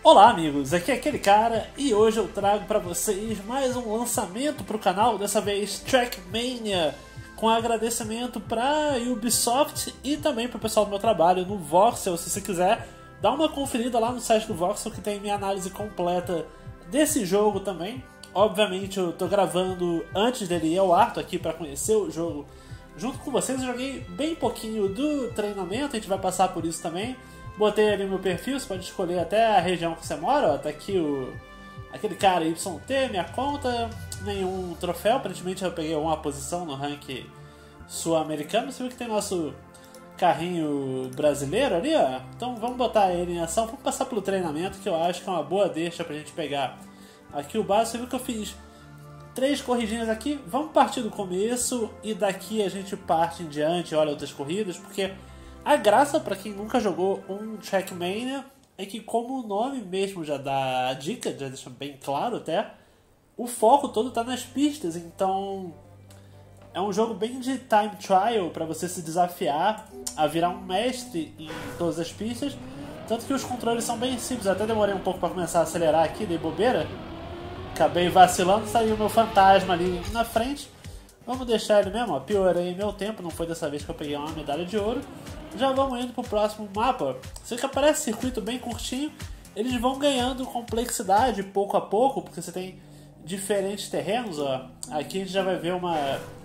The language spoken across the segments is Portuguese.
Olá amigos, aqui é aquele cara e hoje eu trago para vocês mais um lançamento para o canal, dessa vez Trackmania, com agradecimento para Ubisoft e também para o pessoal do meu trabalho no Voxel. Se você quiser, dá uma conferida lá no site do Voxel que tem minha análise completa desse jogo também. Obviamente eu tô gravando antes dele ir ao ar, tô aqui para conhecer o jogo junto com vocês. Eu joguei bem pouquinho do treinamento, a gente vai passar por isso também. Botei ali no meu perfil, você pode escolher até a região que você mora, ó, tá aqui aquele cara YT, minha conta, nenhum troféu, aparentemente eu peguei uma posição no ranking sul-americano. Você viu que tem nosso carrinho brasileiro ali, ó, então vamos botar ele em ação, vamos passar pelo treinamento que eu acho que é uma boa deixa pra gente pegar aqui o básico. Você viu que eu fiz 3 corridinhas aqui, vamos partir do começo e daqui a gente parte em diante, olha outras corridas, porque a graça, para quem nunca jogou um Trackmania, é que como o nome mesmo já dá a dica, já deixa bem claro até, o foco todo está nas pistas, então é um jogo bem de time trial para você se desafiar a virar um mestre em todas as pistas, tanto que os controles são bem simples. Eu até demorei um pouco para começar a acelerar aqui, dei bobeira, acabei vacilando, saiu o meu fantasma ali na frente. Vamos deixar ele mesmo, ó, piorei meu tempo, não foi dessa vez que eu peguei uma medalha de ouro. Já vamos indo pro próximo mapa. Você que aparece circuito bem curtinho, eles vão ganhando complexidade pouco a pouco, porque você tem diferentes terrenos, ó. Aqui a gente já vai ver uma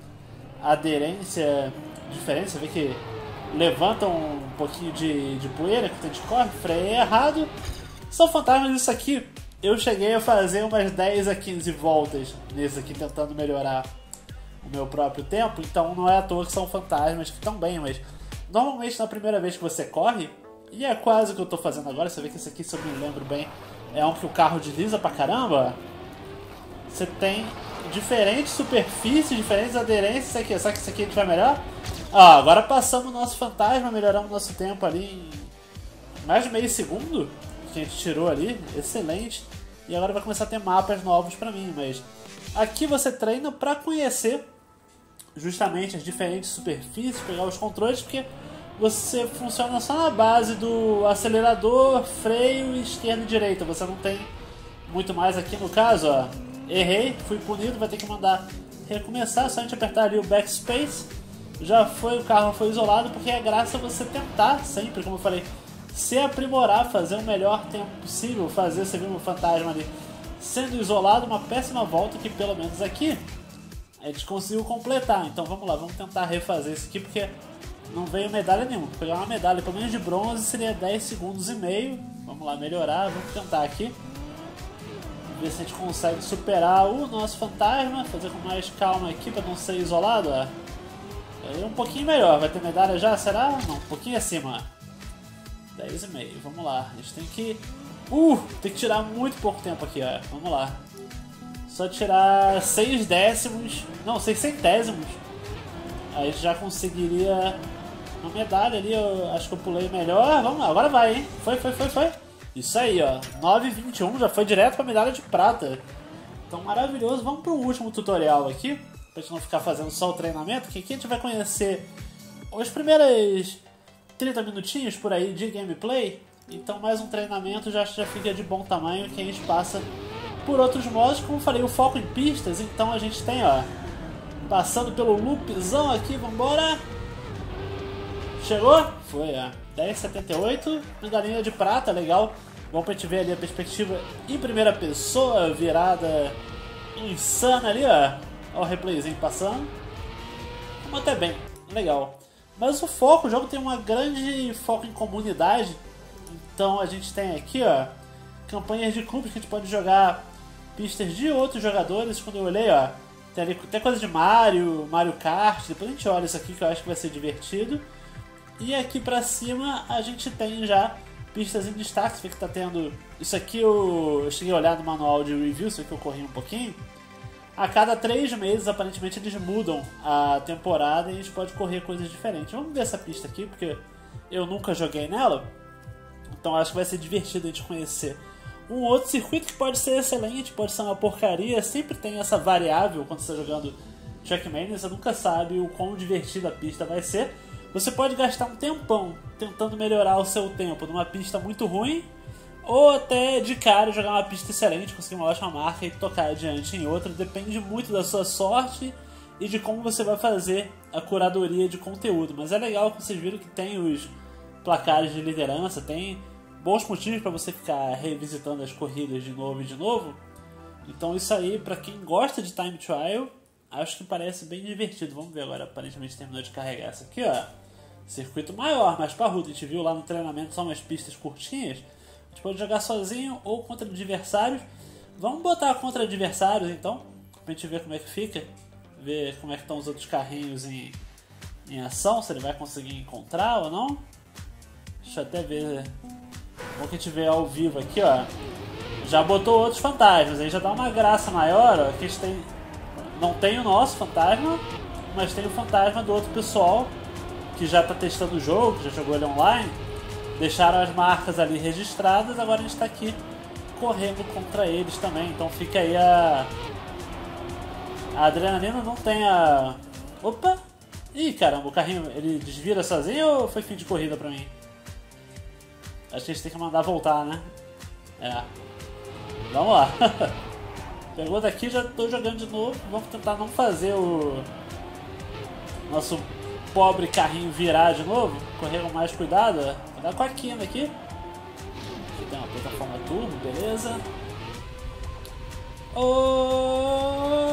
aderência diferente, você vê que levanta um pouquinho de poeira que a gente corre, freio errado. São fantasmas isso aqui. Eu cheguei a fazer umas 10 a 15 voltas nesse aqui, tentando melhorar o meu próprio tempo, então não é à toa que são fantasmas que estão bem, mas normalmente na primeira vez que você corre, e é quase o que eu tô fazendo agora, você vê que esse aqui, se eu me lembro bem, é um que o carro desliza pra caramba. Você tem diferentes superfícies, diferentes aderências aqui. Será que esse aqui a gente vai melhor? Ah, agora passamos o nosso fantasma, melhoramos o nosso tempo ali em mais de meio segundo que a gente tirou ali, excelente. E agora vai começar a ter mapas novos pra mim, mas aqui você treina pra conhecer justamente as diferentes superfícies, pegar os controles, porque você funciona só na base do acelerador, freio, esquerda e direita. Você não tem muito mais aqui no caso, ó. Errei, fui punido, vai ter que mandar recomeçar, só a gente apertar ali o backspace. Já foi, o carro foi isolado, porque é graça você tentar sempre, como eu falei, se aprimorar, fazer o melhor tempo possível, fazer, você viu o fantasma ali sendo isolado, uma péssima volta que pelo menos aqui a gente conseguiu completar. Então vamos lá, vamos tentar refazer isso aqui, porque não veio medalha nenhuma. Pra pegar uma medalha pelo menos de bronze seria 10 segundos e meio. Vamos lá melhorar, vamos tentar aqui. Ver se a gente consegue superar o nosso fantasma, fazer com mais calma aqui para não ser isolado. Ó. É um pouquinho melhor, vai ter medalha já? Será? Não, um pouquinho acima. 10,5, vamos lá. A gente tem que tirar muito pouco tempo aqui, ó. Vamos lá. Só tirar 6 décimos, não, 6 centésimos. Aí a gente já conseguiria uma medalha ali, eu acho que eu pulei melhor. Vamos lá, agora vai, hein? Foi. Isso aí, ó. 9,21, já foi direto pra medalha de prata. Então maravilhoso. Vamos pro último tutorial aqui, pra gente não ficar fazendo só o treinamento, que aqui a gente vai conhecer os primeiros 30 minutinhos por aí de gameplay. Então mais um treinamento já fica de bom tamanho, que a gente passa por outros modos. Como eu falei, o foco em pistas, então a gente tem, ó, passando pelo loopzão aqui, vambora. Chegou? Foi, ó, 10,78, medalhinha de prata, legal. Bom pra gente ver ali a perspectiva em primeira pessoa, virada insana ali, ó. Ó o replayzinho passando. Vamos até bem, legal. Mas o jogo tem uma grande foco em comunidade. Então a gente tem aqui, ó, campanhas de clubes que a gente pode jogar pistas de outros jogadores. Quando eu olhei, ó, tem ali até coisa de Mario Kart. Depois a gente olha isso aqui que eu acho que vai ser divertido. E aqui pra cima a gente tem já pistas em destaque. Você vê que tá tendo... Isso aqui eu cheguei a olhar no manual de review, você vê que eu corri um pouquinho. A cada 3 meses, aparentemente, eles mudam a temporada e a gente pode correr coisas diferentes. Vamos ver essa pista aqui, porque eu nunca joguei nela. Então acho que vai ser divertido a gente conhecer um outro circuito que pode ser excelente, pode ser uma porcaria. Sempre tem essa variável quando você está jogando Trackmania, você nunca sabe o quão divertida a pista vai ser. Você pode gastar um tempão tentando melhorar o seu tempo numa pista muito ruim, ou até de cara jogar uma pista excelente, conseguir uma ótima marca e tocar adiante em outra. Depende muito da sua sorte e de como você vai fazer a curadoria de conteúdo. Mas é legal que vocês viram que tem os placares de liderança, tem bons motivos para você ficar revisitando as corridas de novo e de novo. Então isso aí, para quem gosta de time trial, acho que parece bem divertido. Vamos ver agora, aparentemente terminou de carregar essa aqui, ó. Circuito maior, mais parrudo. A gente viu lá no treinamento, são umas pistas curtinhas. A gente pode jogar sozinho ou contra adversários. Vamos botar contra adversários então, pra gente ver como é que fica. Ver como é que estão os outros carrinhos em ação, se ele vai conseguir encontrar ou não. Deixa eu até ver. Vamos que a gente vê ao vivo aqui, ó. Já botou outros fantasmas, aí já dá uma graça maior, ó. Aqui a gente tem, não tem o nosso fantasma, mas tem o fantasma do outro pessoal que já está testando o jogo, que já jogou ele online. Deixaram as marcas ali registradas, agora a gente está aqui correndo contra eles também. Então fica aí a adrenalina, não tem a... Opa! Ih, caramba, o carrinho ele desvira sozinho ou foi fim de corrida pra mim? Acho que a gente tem que mandar voltar, né? É. Vamos lá. Pegou daqui, já tô jogando de novo. Vamos tentar não fazer o nosso pobre carrinho virar de novo. Correr com mais cuidado. Cuidado com a quina aqui. Aqui tem uma plataforma turbo, beleza. Oh!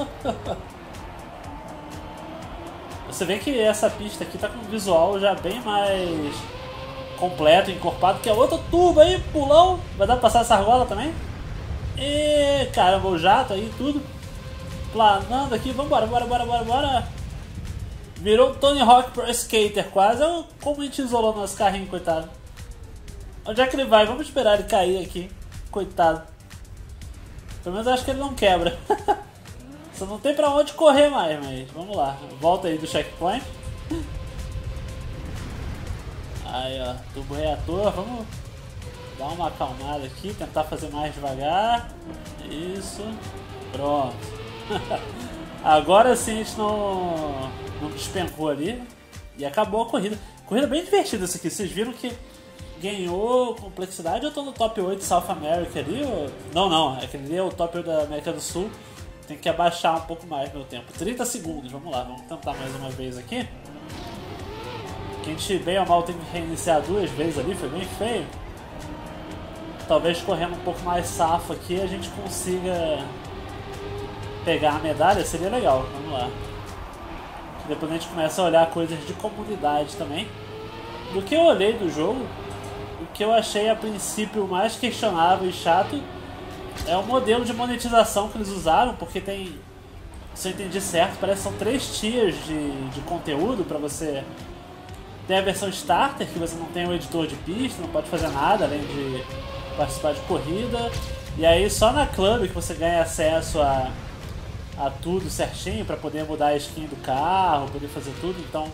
Você vê que essa pista aqui tá com um visual já bem mais completo, encorpado, que a outra turbo aí, pulão. Vai dar pra passar essa argola também? E caramba, o jato aí, tudo planando aqui, vambora, bora. Virou Tony Hawk Pro Skater quase. Como a gente isolou nosso carrinho, coitado. Onde é que ele vai? Vamos esperar ele cair aqui, coitado. Pelo menos eu acho que ele não quebra. Só não tem pra onde correr mais, mas vamos lá. Volta aí do checkpoint. Aí ó, turbo reator, vamos dar uma acalmada aqui, tentar fazer mais devagar. Isso, pronto. Agora sim a gente não despencou ali. E acabou a corrida. Corrida bem divertida essa aqui, vocês viram que ganhou complexidade. Eu tô no top 8 South America ali. Ou... Não, aquele ali é o top 8 da América do Sul. Tem que abaixar um pouco mais meu tempo. 30 segundos, vamos lá, vamos tentar mais uma vez aqui. Que a gente bem ou mal tem que reiniciar 2 vezes ali, foi bem feio. Talvez correndo um pouco mais safo aqui a gente consiga pegar a medalha, seria legal, vamos lá. Depois a gente começa a olhar coisas de comunidade também. Do que eu olhei do jogo, o que eu achei a princípio mais questionável e chato é o modelo de monetização que eles usaram, porque tem, se eu entendi certo, parece que são 3 tiers de conteúdo para você. Tem a versão starter, que você não tem o editor de pista, não pode fazer nada além de participar de corrida. E aí só na Club que você ganha acesso a tudo certinho, para poder mudar a skin do carro, poder fazer tudo. Então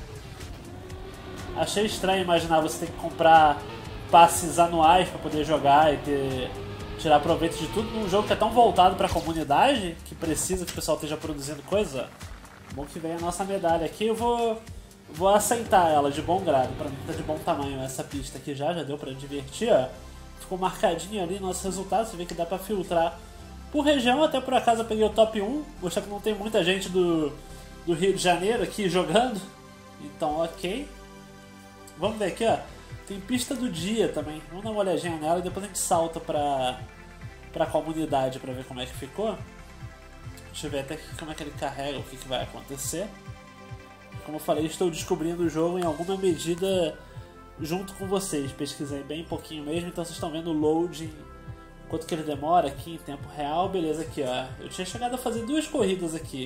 achei estranho imaginar você ter que comprar passes anuais para poder jogar e tirar proveito de tudo num jogo que é tão voltado para a comunidade, que precisa que o pessoal esteja produzindo coisa. Bom que vem a nossa medalha aqui, eu vou aceitar ela de bom grado. Para mim tá de bom tamanho essa pista aqui, já deu para divertir, ó. Ficou marcadinho ali nosso resultado, você vê que dá para filtrar por região. Até por acaso eu peguei o top 1, mostrar que não tem muita gente do Rio de Janeiro aqui jogando, então ok. Vamos ver aqui, ó. Tem pista do dia também. Vamos dar uma olhadinha nela e depois a gente salta pra comunidade pra ver como é que ficou. Deixa eu ver até aqui como é que ele carrega, o que vai acontecer. Como eu falei, estou descobrindo o jogo em alguma medida junto com vocês. Pesquisei bem pouquinho mesmo, então vocês estão vendo o loading, quanto que ele demora aqui em tempo real. Beleza, aqui ó. Eu tinha chegado a fazer 2 corridas aqui.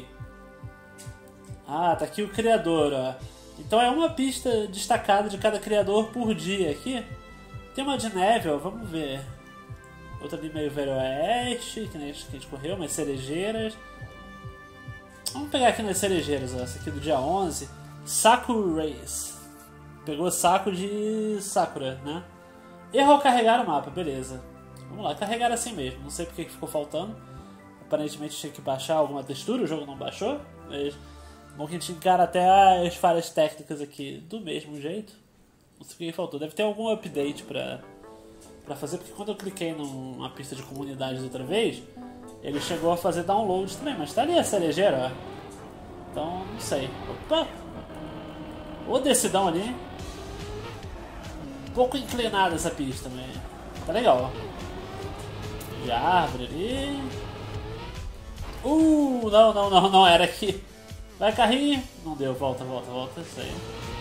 Ah, tá aqui o criador, ó. Então é uma pista destacada de cada criador por dia aqui. Tem uma de neve, ó, vamos ver. Outra de meio velho oeste, que a gente correu, umas cerejeiras. Vamos pegar aqui nas cerejeiras, ó, essa aqui do dia 11. Sakura Race. Pegou saco de Sakura, né? Erro ao carregar o mapa, beleza. Vamos lá, carregar assim mesmo, não sei porque que ficou faltando. Aparentemente tinha que baixar alguma textura, o jogo não baixou, mas... Bom que a gente encara até as falhas técnicas aqui do mesmo jeito. Não sei o que faltou. Deve ter algum update pra pra fazer, porque quando eu cliquei numa pista de comunidades outra vez, ele chegou a fazer download também, mas tá ali a cerejeira, ó. Então, não sei. Opa! O decidão ali. Um pouco inclinada essa pista, mas tá legal, ó. De árvore ali. Não, era aqui. Vai, carrinho. Não deu, volta, isso aí.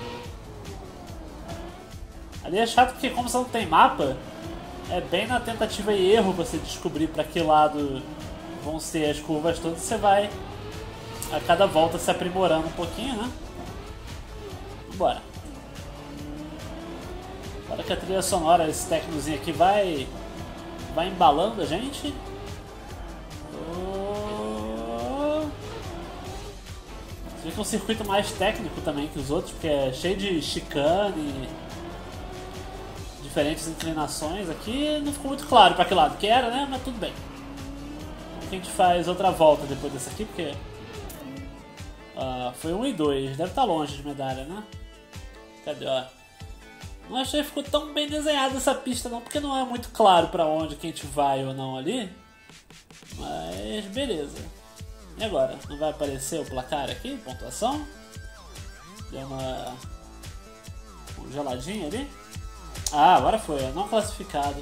Ali é chato porque como você não tem mapa, é bem na tentativa e erro você descobrir pra que lado vão ser as curvas todas. Você vai a cada volta se aprimorando um pouquinho, né? Vambora. Agora que a trilha sonora, esse tecnozinho aqui vai embalando a gente. Você vê que é um circuito mais técnico também que os outros, porque é cheio de chicane, diferentes inclinações. Aqui não ficou muito claro para que lado que era, né? Mas tudo bem. A gente faz outra volta depois dessa aqui, porque foi 1 e 2, deve estar longe de medalha, né? Cadê, ó? Não achei que ficou tão bem desenhada essa pista não, porque não é muito claro para onde que a gente vai ou não ali. Mas beleza. E agora? Não vai aparecer o placar aqui? Pontuação? Deu uma congeladinha ali. Agora foi. Não classificado.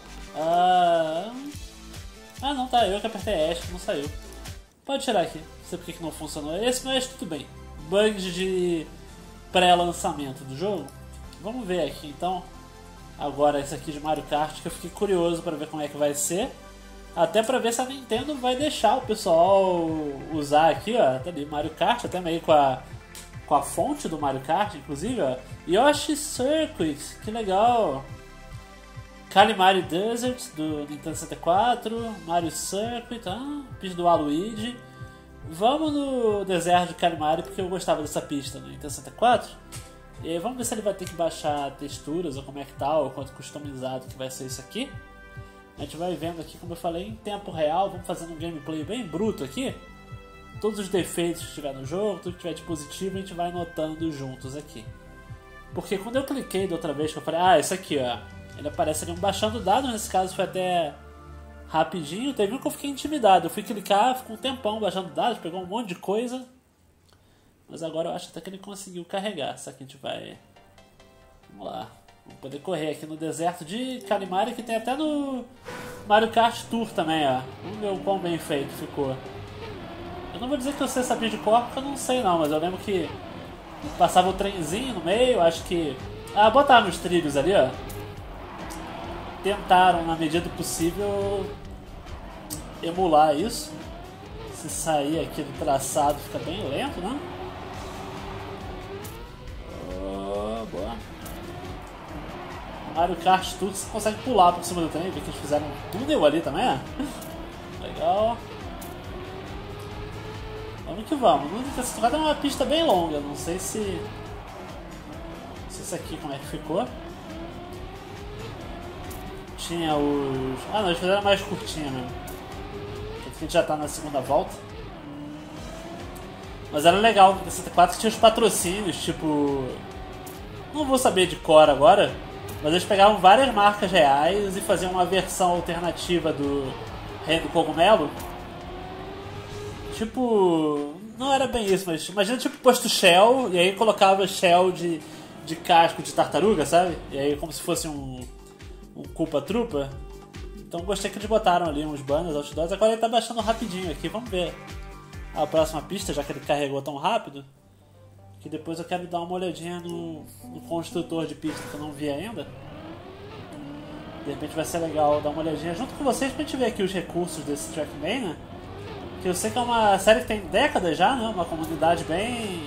Não, tá. Eu que apertei ESC, não saiu. Pode tirar aqui. Não sei porque que não funcionou. Esse não é tudo bem. Bugs de pré-lançamento do jogo. Vamos ver aqui então. Agora esse aqui de Mario Kart, que eu fiquei curioso para ver como é que vai ser. Até pra ver se a Nintendo vai deixar o pessoal usar aqui, ó. Tá ali, Mario Kart, até meio com a fonte do Mario Kart, inclusive, ó. Yoshi Circuit, que legal. Kalimari Desert, do Nintendo 64. Mario Circuit, pista do Waluigi. Vamos no deserto de Kalimari, porque eu gostava dessa pista no Nintendo 64. E aí vamos ver se ele vai ter que baixar texturas, ou como é que tá, ou quanto customizado que vai ser isso aqui. A gente vai vendo aqui, como eu falei, em tempo real. Vamos fazendo um gameplay bem bruto aqui. Todos os defeitos que tiver no jogo, tudo que tiver de positivo, a gente vai notando juntos aqui. Porque quando eu cliquei da outra vez, que eu falei, isso aqui, ó. Ele aparece ali um baixando dados, nesse caso foi até rapidinho. Teve um que eu fiquei intimidado. Eu fui clicar, ficou um tempão baixando dados, pegou um monte de coisa. Mas agora eu acho até que ele conseguiu carregar. Só que a gente vai... Vamos lá. Vamos poder correr aqui no deserto de Kalimari, que tem até no Mario Kart Tour também, ó. Vamos ver o quão bem feito ficou. Eu não vou dizer que eu sei essa de cor, porque eu não sei não, mas eu lembro que passava o trenzinho no meio, acho que... botaram os trilhos ali, ó. Tentaram, na medida do possível, emular isso. Se sair aqui do traçado fica bem lento, né? Boa. Mario Kart Tour, você consegue pular por cima do trem, ver que eles fizeram um túnel ali também, Legal. Vamos que vamos. Essa tocada é uma pista bem longa, não sei se isso aqui como é que ficou. Tinha os... não, eles fizeram mais curtinha mesmo. Aqui a gente já tá na segunda volta. Mas era legal, no 64 tinha os patrocínios, tipo... Não vou saber de cor agora, mas eles pegavam várias marcas reais e faziam uma versão alternativa do Reino do Cogumelo. Tipo... Não era bem isso, mas imagina tipo posto Shell, e aí colocava Shell de casco de tartaruga, sabe? E aí como se fosse um culpa-trupa. Então gostei que eles botaram ali uns banners, outdoors. Agora ele tá baixando rapidinho aqui, vamos ver a próxima pista, já que ele carregou tão rápido. Que depois eu quero dar uma olhadinha no construtor de pista que eu não vi ainda. De repente vai ser legal dar uma olhadinha junto com vocês pra gente ver aqui os recursos desse Trackmania. Que eu sei que é uma série que tem décadas já, né? Uma comunidade bem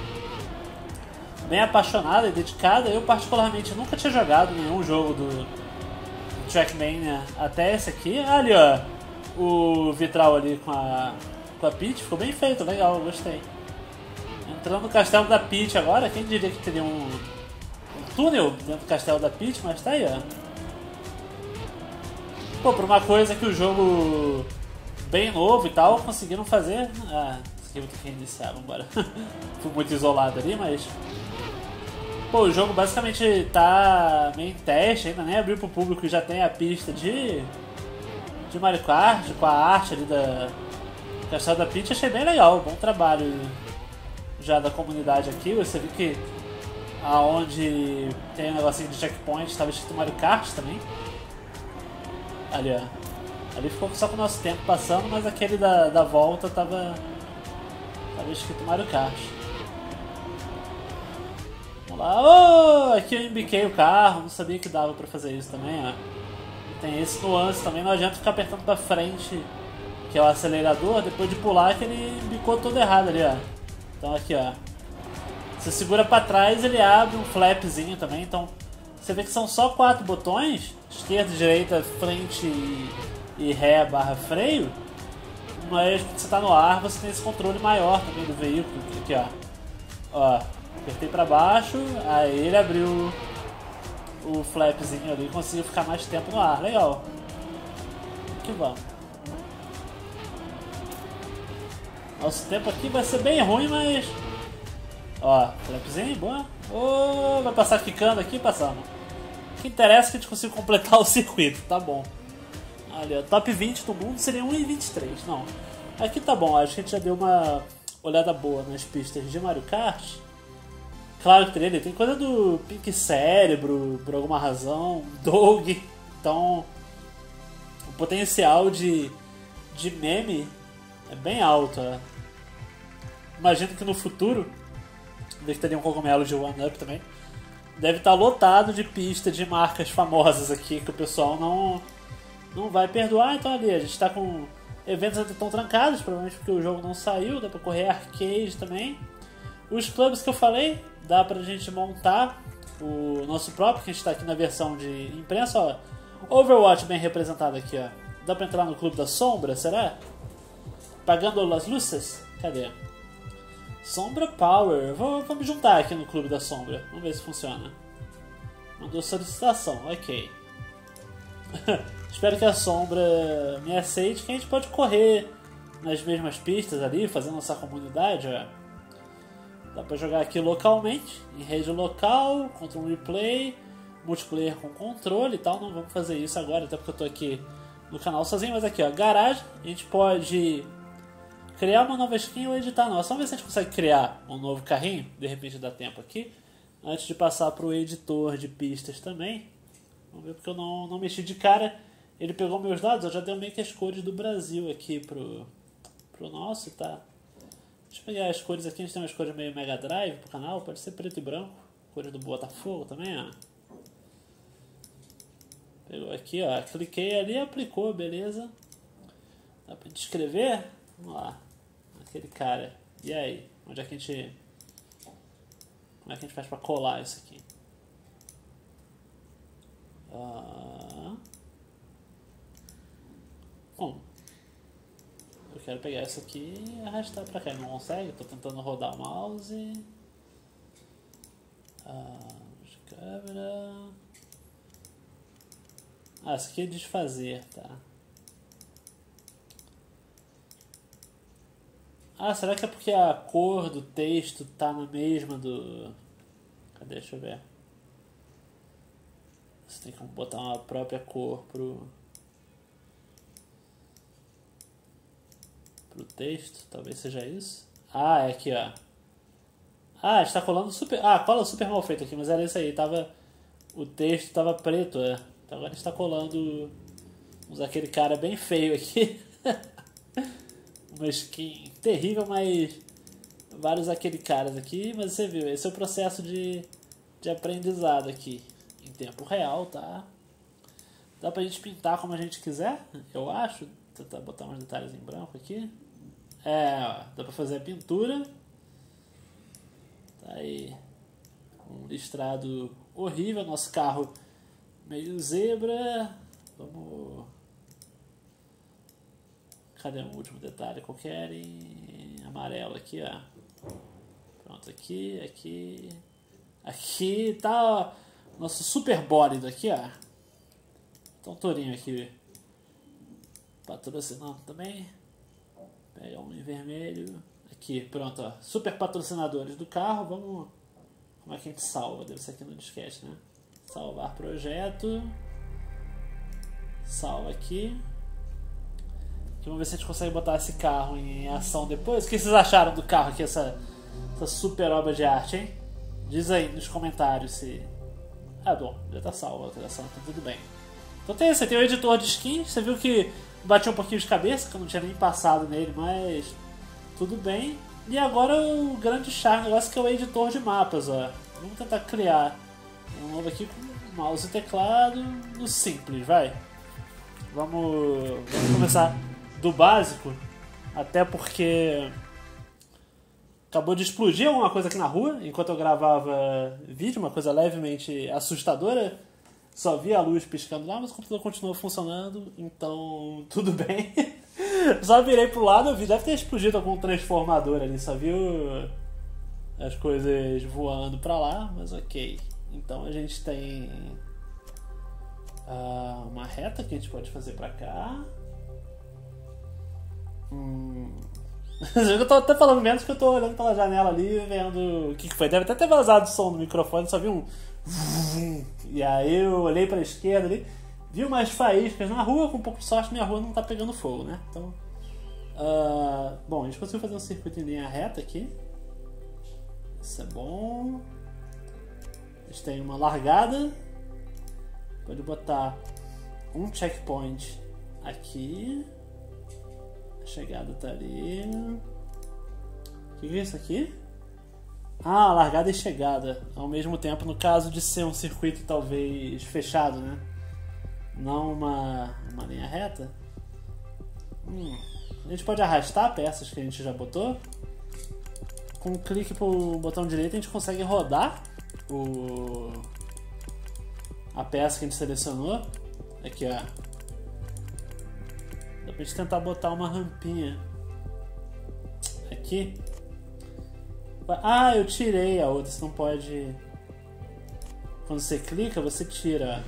apaixonada e dedicada. Eu particularmente nunca tinha jogado nenhum jogo do Trackmania até esse aqui. Ali, ó, o vitral ali com a Peach, ficou bem feito, legal, gostei. Entrando no castelo da Peach agora, quem diria que teria um túnel dentro do castelo da Peach, mas tá aí, ó. Pô, por uma coisa que o jogo bem novo e tal, conseguiram fazer... isso aqui eu vou ter que reiniciar, vambora. Fui muito isolado ali, mas... Pô, o jogo basicamente tá meio em teste, ainda nem abriu pro público e já tem a pista de Mario Kart, com a arte ali da Castelo da Peach. Achei bem legal, bom trabalho já da comunidade aqui. Você viu que aonde tem um negocinho de checkpoint estava escrito Mario Kart também. Ali, ó. Ali ficou só com o nosso tempo passando, mas aquele da volta tava escrito Mario Kart. Vamos lá. Oh, aqui eu embiquei o carro, não sabia que dava pra fazer isso também, ó. Tem esse nuance também, não adianta ficar apertando pra frente, que é o acelerador, depois de pular que ele embicou todo errado ali, ó. Então aqui, ó. Você segura pra trás, ele abre um flapzinho também, então você vê que são só 4 botões, esquerda, direita, frente e ré barra freio, mas quando você tá no ar você tem esse controle maior também do veículo, aqui ó, apertei pra baixo, aí ele abriu o flapzinho ali e conseguiu ficar mais tempo no ar, legal, aqui vamos. Nosso tempo aqui vai ser bem ruim, mas ó, flapzinho, boa. Oh, vai passar quicando aqui, passamos. O que interessa é que a gente consiga completar o circuito, tá bom. Olha, top 20 do mundo seria 1,23. Não, aqui tá bom, acho que a gente já deu uma olhada boa nas pistas de Mario Kart. Claro que tem coisa do Pink Cérebro, por alguma razão, Doug. Então, o potencial de meme é bem alto. Imagino que no futuro, deve ter um cogumelo de One Up também, deve estar lotado de pista de marcas famosas aqui que o pessoal não vai perdoar. Então ali, a gente está com eventos ainda tão trancados, provavelmente porque o jogo não saiu, dá pra correr arcade também. Os clubes que eu falei, dá pra gente montar o nosso próprio, que a gente tá aqui na versão de imprensa, ó. Overwatch bem representado aqui, ó. Dá pra entrar no Clube da Sombra, será? Pagando as luzes? Cadê? Sombra Power. Vou me juntar aqui no Clube da Sombra. Vamos ver se funciona. Mandou solicitação, ok. Espero que a Sombra me aceite, que a gente pode correr nas mesmas pistas ali, fazendo nossa comunidade, ó. Dá pra jogar aqui localmente, em rede local, contra um replay, multiplayer com controle e tal. Não vamos fazer isso agora, até porque eu tô aqui no canal sozinho. Mas aqui, ó, garagem, a gente pode criar uma nova skin ou editar a nossa. Vamos ver se a gente consegue criar um novo carrinho, de repente dá tempo aqui, antes de passar pro editor de pistas também. Vamos ver, porque eu não mexi de cara. Ele pegou meus dados, eu já dei meio que as cores do Brasil aqui pro nosso, tá? Deixa eu pegar as cores aqui, a gente tem umas cores meio Mega Drive pro canal, pode ser preto e branco. Cores do Botafogo também, ó. Pegou aqui, ó, cliquei ali, aplicou, beleza. Dá pra gente escrever? Vamos lá. Aquele cara. E aí? Onde é que a gente... Como é que a gente faz pra colar isso aqui? Bom, eu quero pegar isso aqui e arrastar pra cá. Não consegue? Tô tentando rodar o mouse. Câmera. Isso aqui é desfazer, tá? Será que é porque a cor do texto tá na mesma do... Cadê? Deixa eu ver. Você tem que botar uma própria cor pro texto, talvez seja isso. É aqui, ó. Está colando super... cola super mal feito aqui, mas era isso aí, o texto tava preto, Então agora está colando aquele cara bem feio aqui. Uma skin terrível, mas vários aquele caras aqui, mas você viu, esse é o processo de aprendizado aqui, em tempo real, tá? Dá pra gente pintar como a gente quiser, eu acho. Vou tentar botar uns detalhes em branco aqui. Dá pra fazer a pintura. Tá aí um listrado horrível, nosso carro meio zebra. Vamos... Cadê o último detalhe? Qualquer em amarelo aqui, ó. Pronto, aqui tá nosso super bólido aqui, ó. Então, tourinho aqui patrocinando também. Pega um em vermelho. Aqui, pronto, ó. Super patrocinadores do carro. Vamos Como é que a gente salva? Deve ser aqui no disquete, né? Salvar projeto. Salva aqui. Vamos ver se a gente consegue botar esse carro em ação depois. O que vocês acharam do carro aqui, essa super obra de arte, hein? Diz aí nos comentários se... Ah, bom, já tá salva a alteração, então tudo bem. Então tem o editor de skins. Você viu que bati um pouquinho de cabeça, que eu não tinha nem passado nele, mas tudo bem. E agora o grande charme, negócio que é o editor de mapas, ó. Vamos tentar criar um novo aqui com mouse e teclado no simples, vai. Vamos começar do básico, até porque acabou de explodir alguma coisa aqui na rua enquanto eu gravava vídeo, uma coisa levemente assustadora. Só vi a luz piscando lá, mas o computador continuou funcionando, então tudo bem. Só virei pro lado, eu vi, deve ter explodido algum transformador ali, só viu as coisas voando pra lá, mas ok. Então a gente tem uma reta que a gente pode fazer pra cá. Eu tô até falando menos que eu tô olhando pela janela ali vendo o que foi. Deve até ter vazado o som do microfone, só vi um... E aí eu olhei pra esquerda ali, vi umas faíscas na rua, com um pouco de sorte minha rua não tá pegando fogo, né? Então... bom, a gente conseguiu fazer um circuito em linha reta aqui. Isso é bom. A gente tem uma largada. Pode botar um checkpoint aqui. A chegada tá ali. O que é isso aqui? Ah, largada e chegada ao mesmo tempo, no caso de ser um circuito talvez fechado, né? Não uma linha reta. A gente pode arrastar peças que a gente já botou. Com um clique pro botão direito a gente consegue rodar a peça que a gente selecionou. Aqui, ó. Dá pra gente tentar botar uma rampinha aqui. Ah, eu tirei a outra. Você não pode... Quando você clica, você tira.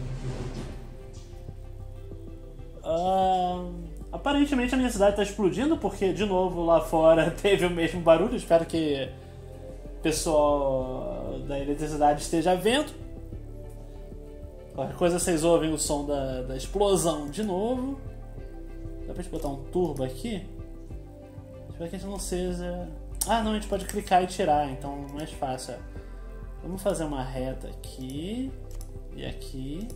Aparentemente a minha cidade está explodindo, porque de novo lá fora teve o mesmo barulho. Espero que o pessoal da eletricidade esteja vendo. Qualquer coisa vocês ouvem o som da explosão de novo. Dá pra gente botar um turbo aqui? Espero que a gente não seja... Ah, não, a gente pode clicar e tirar, então mais fácil. Vamos fazer uma reta aqui e aqui.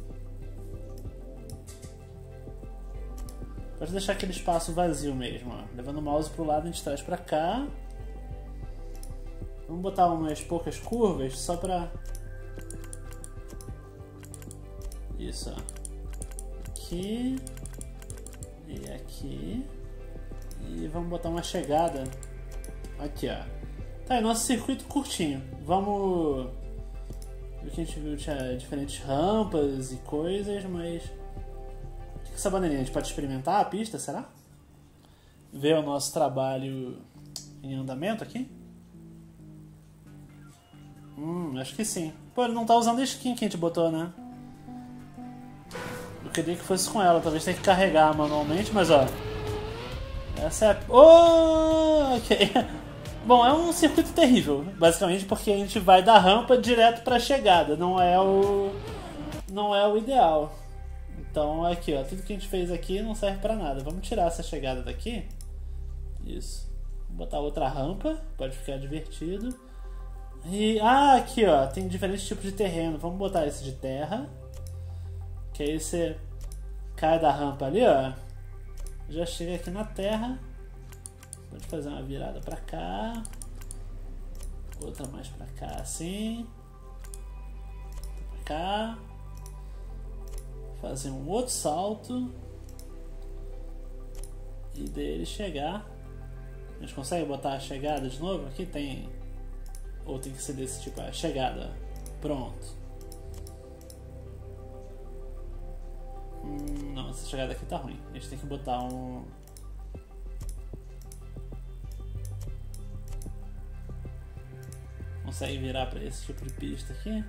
Pode deixar aquele espaço vazio mesmo, ó. Levando o mouse pro lado, a gente traz pra cá. Vamos botar umas poucas curvas só pra... Isso, ó. Aqui. E aqui. E vamos botar uma chegada. Aqui, ó. Tá aí, nosso circuito curtinho. Vamos... O que a gente viu tinha diferentes rampas e coisas, mas... O que é essa bandeirinha? A gente pode experimentar a pista, será? Ver o nosso trabalho em andamento aqui? Acho que sim. Pô, ele não tá usando a skin que a gente botou, né? Eu queria que fosse com ela. Talvez tenha que carregar manualmente, mas ó... Essa é a... Oh, ok. Bom, é um circuito terrível, basicamente, porque a gente vai da rampa direto pra chegada. Não é o ideal. Então, aqui, ó. Tudo que a gente fez aqui não serve pra nada. Vamos tirar essa chegada daqui. Isso. Vou botar outra rampa. Pode ficar divertido. E... Ah, aqui, ó. Tem diferentes tipos de terreno. Vamos botar esse de terra. Que aí você cai da rampa ali, ó. Já chega aqui na terra. Pode fazer uma virada pra cá. Outra mais pra cá, assim. Pra cá. Fazer um outro salto. E dele chegar. A gente consegue botar a chegada de novo? Aqui tem... Ou tem que ser desse tipo, a chegada. Pronto. Não, essa chegada aqui tá ruim. A gente tem que botar um... Consegue virar para esse tipo de pista aqui?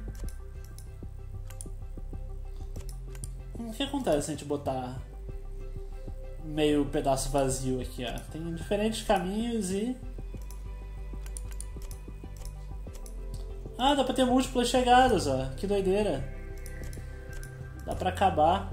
O que acontece se a gente botar meio pedaço vazio aqui, ó? Tem diferentes caminhos e... Ah, dá pra ter múltiplas chegadas, ó. Que doideira. Dá pra acabar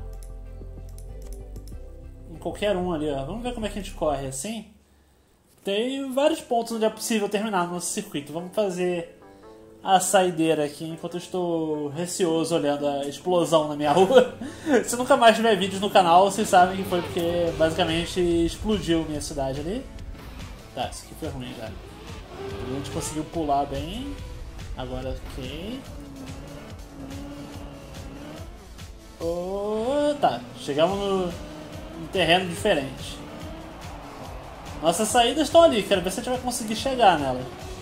em qualquer um ali, ó. Vamos ver como é que a gente corre assim. Tem vários pontos onde é possível terminar no nosso circuito. Vamos fazer a saideira aqui enquanto eu estou receoso olhando a explosão na minha rua. Se nunca mais tiver vídeos no canal, vocês sabem que foi porque basicamente explodiu minha cidade ali. Tá, isso aqui foi ruim, cara. A gente conseguiu pular bem. Agora, ok. Oh, tá, chegamos num terreno diferente. Nossas saídas estão ali, quero ver se a gente vai conseguir chegar nela.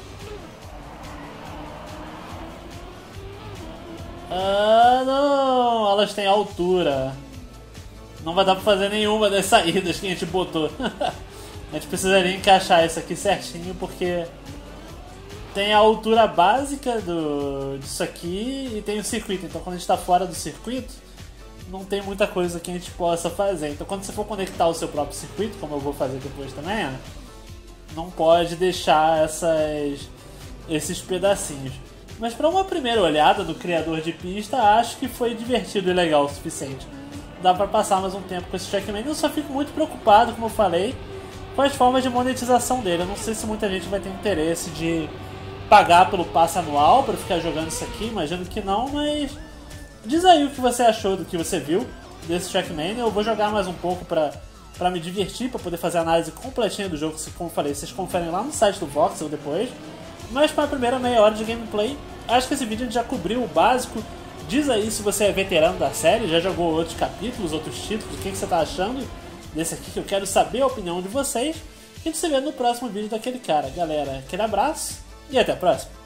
Ah, não! Elas têm altura. Não vai dar pra fazer nenhuma das saídas que a gente botou. A gente precisaria encaixar isso aqui certinho, porque tem a altura básica disso aqui e tem o circuito. Então quando a gente está fora do circuito, não tem muita coisa que a gente possa fazer. Então quando você for conectar o seu próprio circuito, como eu vou fazer depois também, não pode deixar esses pedacinhos. Mas para uma primeira olhada do criador de pista, acho que foi divertido e legal o suficiente. Dá para passar mais um tempo com esse Trackmania. Eu só fico muito preocupado, como eu falei, com as formas de monetização dele. Eu não sei se muita gente vai ter interesse de pagar pelo passe anual para ficar jogando isso aqui, imagino que não, mas diz aí o que você achou do que você viu desse Trackmania. Eu vou jogar mais um pouco pra me divertir, pra poder fazer a análise completinha do jogo, como eu falei, vocês conferem lá no site do Voxel depois. Mas para a primeira meia hora de gameplay, acho que esse vídeo a gente já cobriu o básico. Diz aí se você é veterano da série, já jogou outros capítulos, outros títulos, o que você tá achando desse aqui, que eu quero saber a opinião de vocês. A gente se vê no próximo vídeo daquele cara. Galera, aquele abraço e até a próxima.